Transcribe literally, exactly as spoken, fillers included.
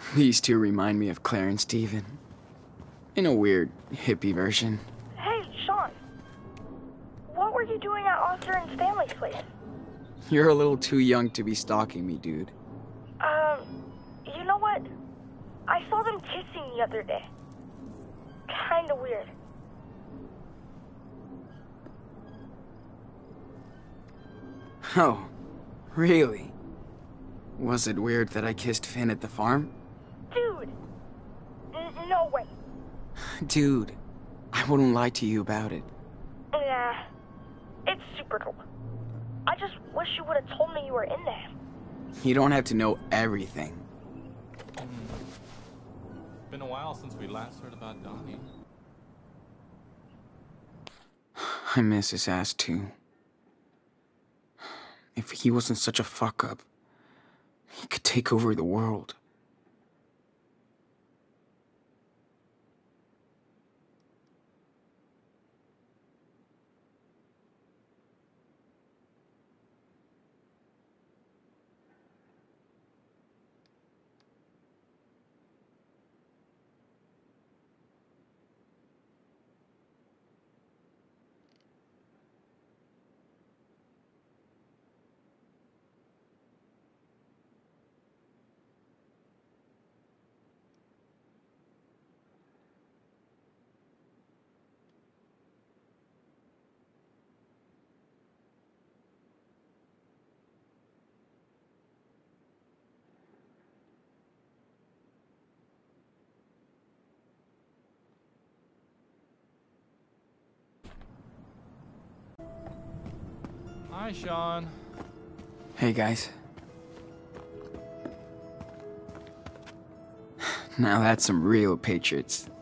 These two remind me of Claire and Steven. In a weird, hippie version. Hey, Sean. What were you doing at Arthur and Stanley's place? You're a little too young to be stalking me, dude. Um, you know what? I saw them kissing the other day. Kinda weird. Oh, really? Was it weird that I kissed Finn at the farm? Dude! N no way. Dude, I wouldn't lie to you about it. Nah. It's super cool. I just wish you would've told me you were in there. You don't have to know everything. Been a while since we last heard about Donnie. I miss his ass too. If he wasn't such a fuck-up, he could take over the world. Hi, Sean. Hey, guys. Now that's some real Patriots.